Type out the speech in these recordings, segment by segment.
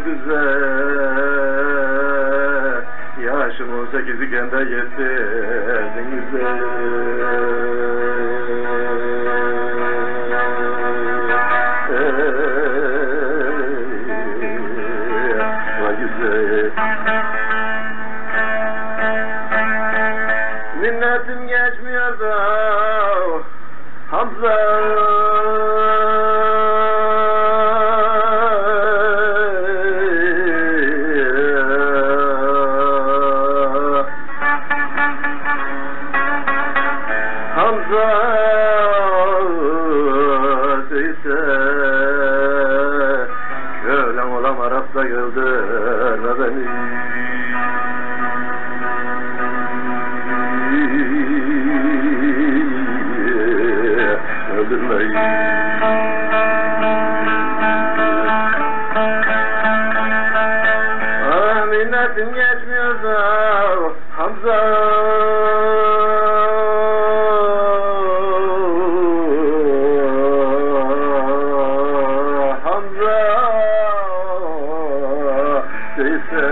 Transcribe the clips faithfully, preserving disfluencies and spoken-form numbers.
güzel. Yaşım on sekiz iken de yettirdiniz vay güzel. Minnetim geçmiyor da Hamza, Hamza ise kölem olam Arap'ta güldürme beni. Öldürmeyin. Ah, minnetim geçmiyor da Hamza, Hamza değilse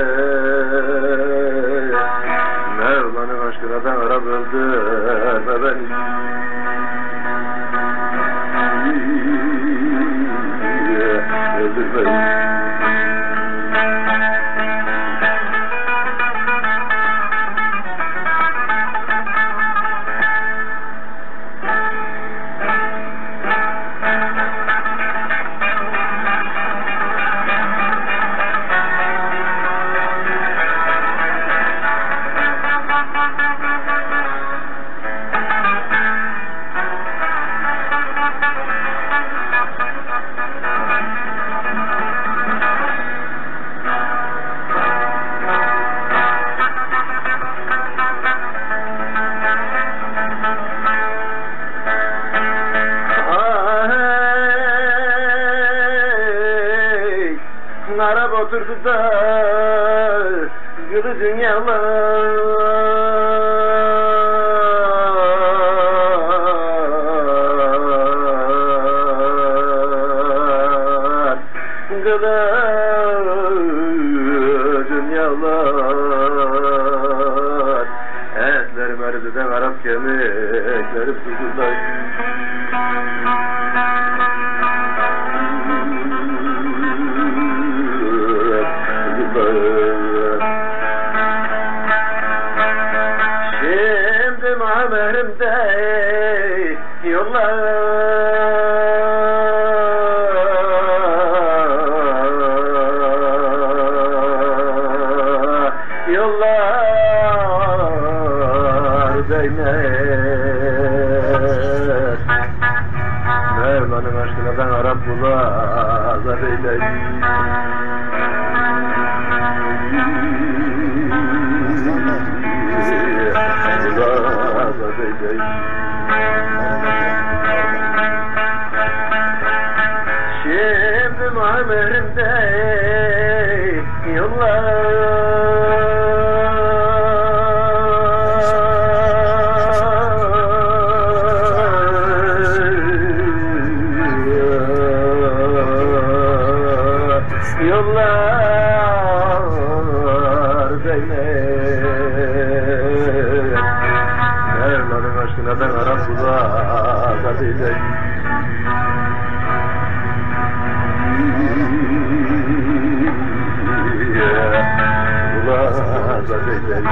Mevla'nın aşkına ben Arap öldürme beni. Öldürmeyin. Arap oturdu da gülü dünyalar, gülü dünyalar. Etlerim erididen Arap kemiklerim susuzlar. Şimdi mamerimde yollar, yollar değmez. Mevla'nın aşkına ben Arap bulazar eyleyim. Şimdi mamerimde yollar, yollar değmez. Mevla'nın aşkına ben Arap bulazar eyleyim. Bulazar eyleyim.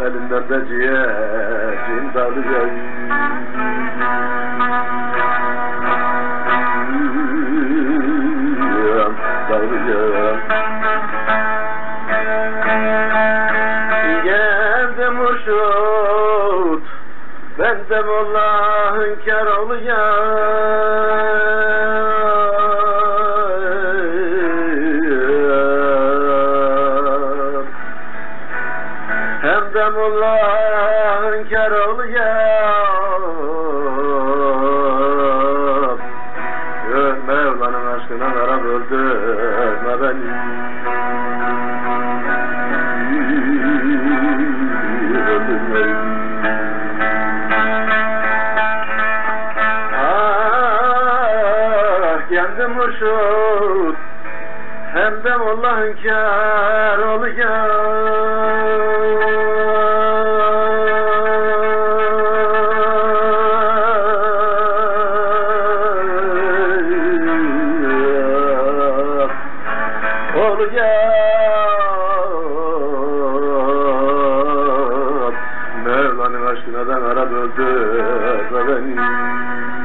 elinden de ciğerim dalıyor. Dalıyor. Geldi Murşut, ben de Molla hünkâr olayım. Hem de Molla hünkâr olayım. Mevla'nın aşkına Arap öldürme beni. Ah, kendim Murşut, hem de Molla hünkâr Mevla'nın aşkına da Arap öldürme beni.